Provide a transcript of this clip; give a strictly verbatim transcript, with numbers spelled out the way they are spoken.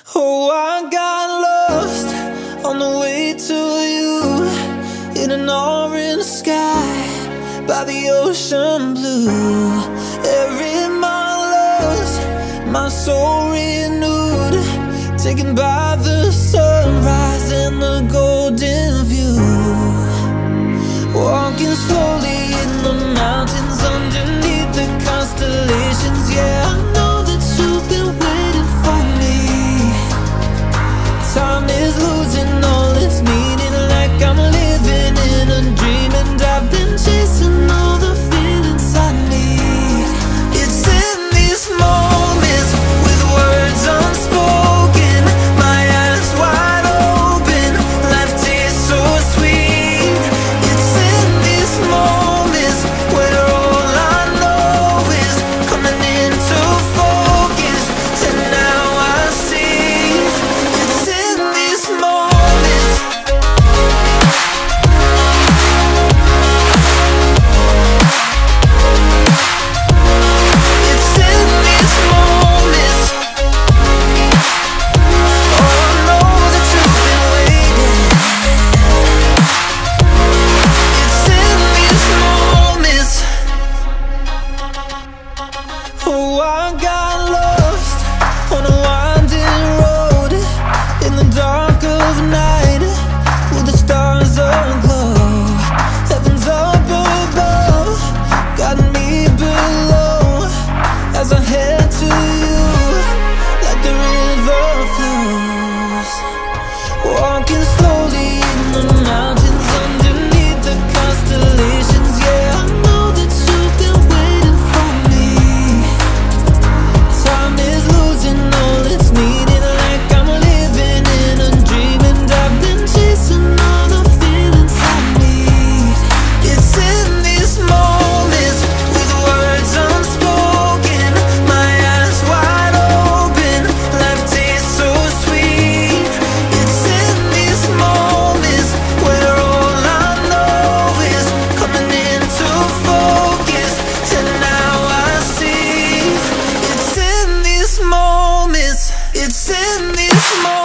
Oh, I got lost on the way to you, in an orange sky by the ocean blue. Every mile lost, my soul renewed, taken by the sunrise and the golden view. Walking slowly in the mountains underneath the constellations. Yeah, I know that you've been waiting for me. Time is losing all its meaning, like I'm living in a dream, and I've been chasing all the feelings I need. It's in these moments with words unspoken, my eyes wide open, life tastes so sweet. It's in these moments where all I know is coming into focus, and now I see. It's in these moments. It's in these moments. Oh, I know that you've been waiting. It's in these moments. Oh, I got lost on a winding road in the dark of night, with the stars aglow. Heaven's up above, got me below, as I head to you like the river flows. Walking slowly in the mountains underneath the constellations. Yeah, I know that you've been waiting for me. Time is losing all its meaning, like I'm living in a dream, and I've been chasing all the feelings I need. It's in these moments with words unspoken, my eyes wide open, life tastes so sweet. It's in these moments where all I know is coming into focus, and now I see. It's in these moments. It's in these moments.